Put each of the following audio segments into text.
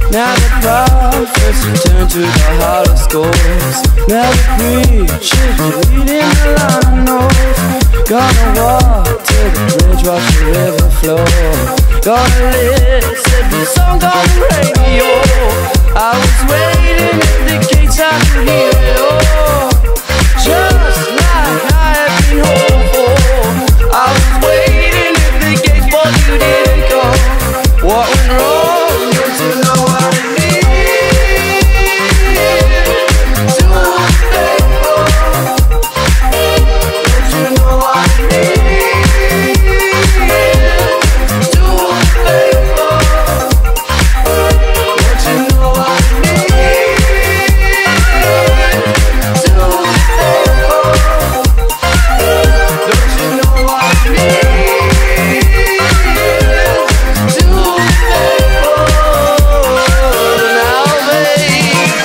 Now the prophets return to the hollow scores. Now the preachers reading the line of notes. Gonna walk till the bridge, watch the river flow. Gonna listen to songs on the radio. I was waiting at the gates, I could hear it all. Just like I had been hoping for. I was waiting at the gates, but you didn't come. What went wrong? Don't you know what I need? To a faithful. Don't you know what I need? To a faithful. Don't you know what I need? To a faithful. Don't you know what I need? To a faithful. Now, babe.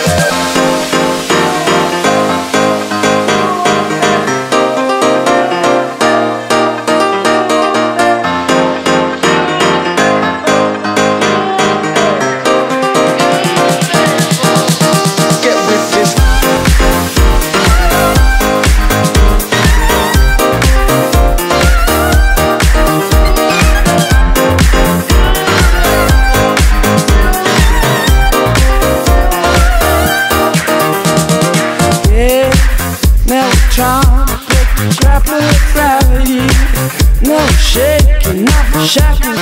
Get with this. Yeah, now we're trying to break the grapple of gravity. No shaking, not shackling.